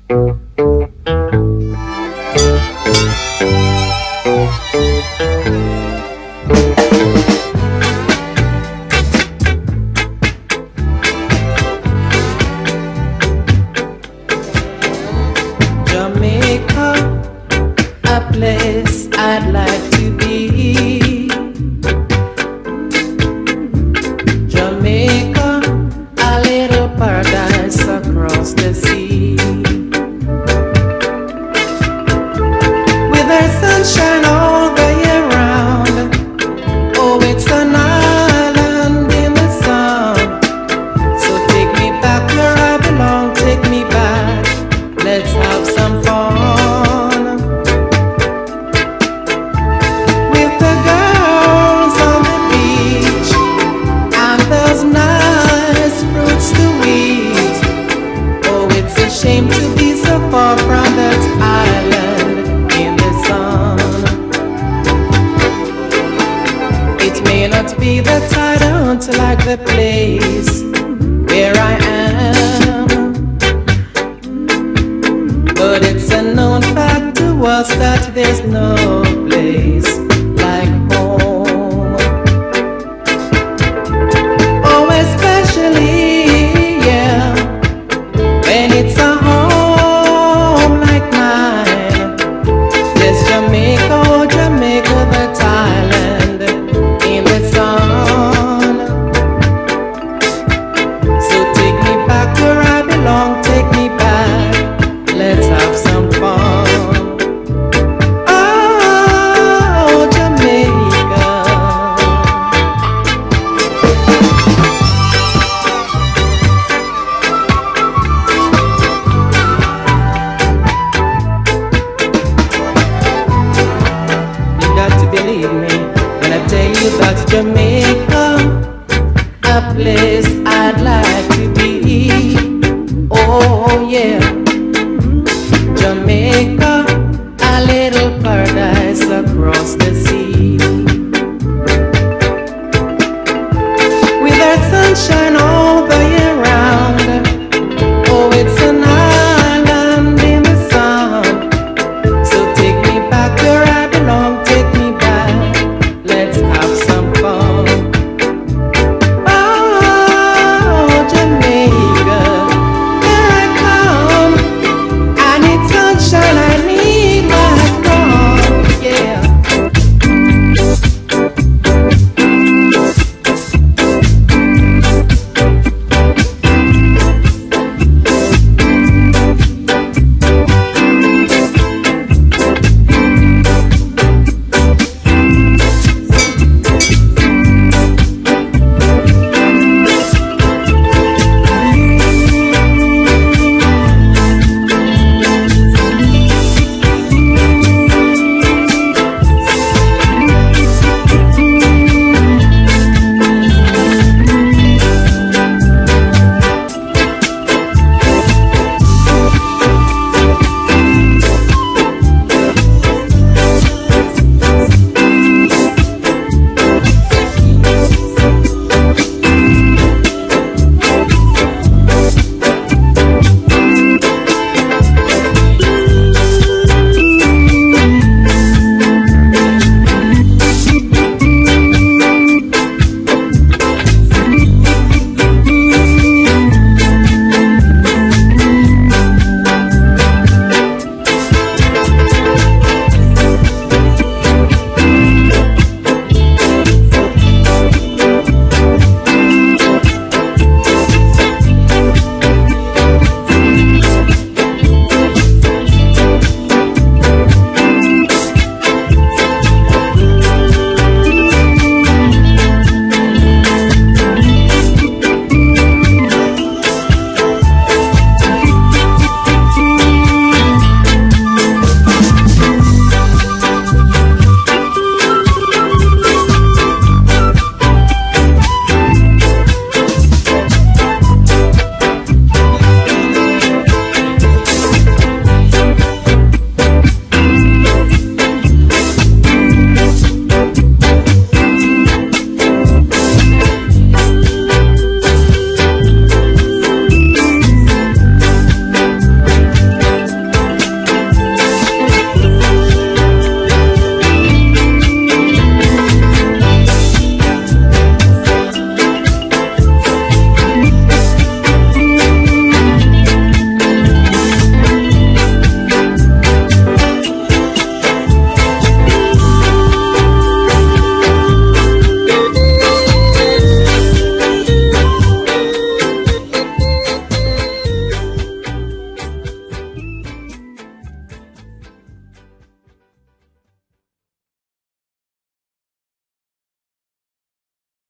Jamaica, a place I'd like to be. Jamaica, a little paradise across the sea. With the sunshine all the year round. Oh, it's an island in the sun. So take me back where I belong, take me back. Let's have some fun with the girls on the beach and those nice fruits to eat. Oh, it's a shame to be so far from that island in the sun. It may not be that I don't like the place where I am, but it's a known fact to us that there's no place like home. Oh, especially, yeah, when it's a home like mine. There's Jamaica, oh Jamaica, that island in the sun. So take me back where I belong, take me back. Let's have some fun. Oh, Jamaica. You got to believe me when I tell you that Jamaica, a place I'd like to be. Oh, yeah.